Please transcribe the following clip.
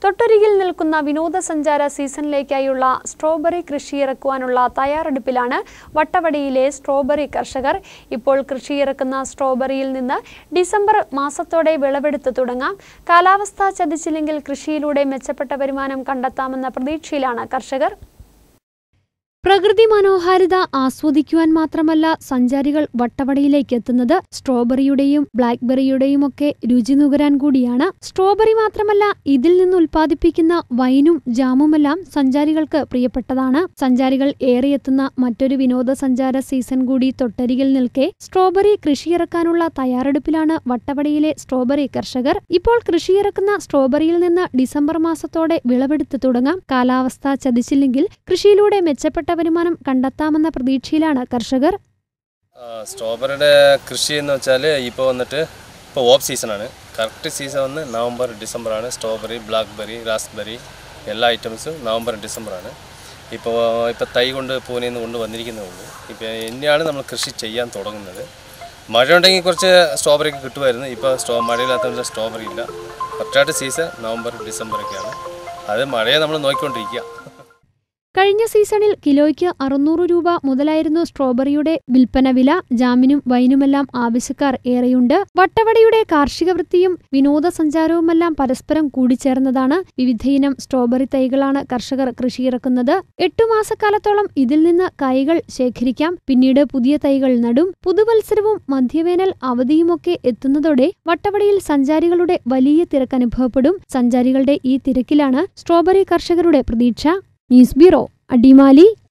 തൊട്ടരികിൽ നിൽക്കുന്ന വിനോദസഞ്ചാര സീസണിലേക്കായുള്ള സ്ട്രോബെറി കൃഷിയിറക്കുവാനുള്ള തയ്യാറെടുപ്പിലാണ് വട്ടവടിയിലെ സ്ട്രോബെറി കർഷകർ. ഇപ്പോൾ കൃഷിയിറക്കുന്ന സ്ട്രോബെറിയിൽ നിന്ന് ഡിസംബർ മാസത്തോടെ വിളവെടുത്ത് തുടങ്ങാം. കാലാവസ്ഥ ചതിച്ചില്ലെങ്കിൽ കൃഷിയിലൂടെ മെച്ചപ്പെട്ട വരുമാനം കണ്ടെത്താമെന്ന പ്രതീക്ഷയിലാണ് കർഷകർ. പ്രകൃതി മനോഹാരിത ആസ്വദിക്കുവാൻ മാത്രമല്ല സഞ്ചാരികൾ വട്ടവടയിലേക്ക് എത്തുന്നത് സ്ട്രോബെറിയുടെയും ബ്ലാക്ക്ബെറിയുടെയും ഒക്കെ രുചി നുകരാൻ കൂടിയാണ്. സ്ട്രോബെറി മാത്രമല്ല, ഇതിൽ നിന്ന് ഉൽപ്പാദിപ്പിക്കുന്ന വൈനും ജാമുമെല്ലാം സഞ്ചാരികൾക്ക് പ്രിയപ്പെട്ടതാണ്. സഞ്ചാരികൾ ഏറെ എത്തുന്ന മറ്റൊരു വിനോദസഞ്ചാര സീസൺ കൂടി തൊട്ടരികിൽ നിൽക്കെ സ്ട്രോബെറി കൃഷിയിറക്കാനുള്ള തയ്യാറെടുപ്പിലാണ് വട്ടവടയിലെ സ്ട്രോബെറി കർഷകർ. ഇപ്പോൾ കൃഷിയിറക്കുന്ന സ്ട്രോബെറിയിൽ നിന്ന് ഡിസംബർ മാസത്തോടെ വിളവെടുത്ത് തുടങ്ങാം. കാലാവസ്ഥ ചതിച്ചില്ലെങ്കിൽ കൃഷിയിലൂടെ മെച്ചപ്പെട്ട വരുമാനം കണ്ടെത്താമെന്ന പ്രതീക്ഷയിലാണ് കർഷകർ. സ്ട്രോബെറിയുടെ കൃഷി എന്ന് വെച്ചാൽ ഇപ്പോൾ ഓഫ് സീസണാണ്. കറക്റ്റ് സീസൺ വന്ന് നവംബർ ഡിസംബറാണ്. സ്ട്രോബെറി, ബ്ലാക്ക്ബെറി, റാസ്ബെറി എല്ലാ ഐറ്റംസും നവംബർ ഡിസംബറാണ്. ഇപ്പോൾ തൈ കൊണ്ട് പൂനെയിൽ നിന്ന് കൊണ്ട് വന്നിരിക്കുന്നേ ഉള്ളൂ. ഇപ്പോൾ ഇനിയാണ് നമ്മൾ കൃഷി ചെയ്യാൻ തുടങ്ങുന്നത്. മഴ ഉണ്ടെങ്കിൽ കുറച്ച് സ്ട്രോബെറിക്ക് കിട്ടുമായിരുന്നു. ഇപ്പോൾ മഴയില്ലാത്തതുകൊണ്ട് സ്ട്രോബെറി ഇല്ല. കറക്റ്റായിട്ട് സീസൺ നവംബർ ഡിസംബറൊക്കെയാണ്. അത് മഴയെ നമ്മൾ നോക്കിക്കൊണ്ടിരിക്കുക. കഴിഞ്ഞ സീസണിൽ കിലോയ്ക്ക് 600 രൂപ മുതലായിരുന്നു സ്ട്രോബെറിയുടെ വിൽപ്പന വില. ജാമിനും വൈനുമെല്ലാം ആവശ്യക്കാർ ഏറെയുണ്ട്. വട്ടവടയുടെ കാർഷിക വൃത്തിയും വിനോദസഞ്ചാരവുമെല്ലാം പരസ്പരം കൂടിച്ചേർന്നതാണ്. വിവിധയിനം സ്ട്രോബെറി തൈകളാണ് കർഷകർ കൃഷിയിറക്കുന്നത്. 8 മാസക്കാലത്തോളം ഇതിൽ നിന്ന് കായ്കൾ ശേഖരിക്കാം. പിന്നീട് പുതിയ തൈകൾ നടും. പുതുവത്സരവും മധ്യവേനൽ അവധിയുമൊക്കെ എത്തുന്നതോടെ വട്ടവടയിൽ സഞ്ചാരികളുടെ വലിയ തിരക്കനുഭവപ്പെടും. സഞ്ചാരികളുടെ ഈ തിരക്കിലാണ് സ്ട്രോബെറി കർഷകരുടെ പ്രതീക്ഷ. News bureau, Adimali.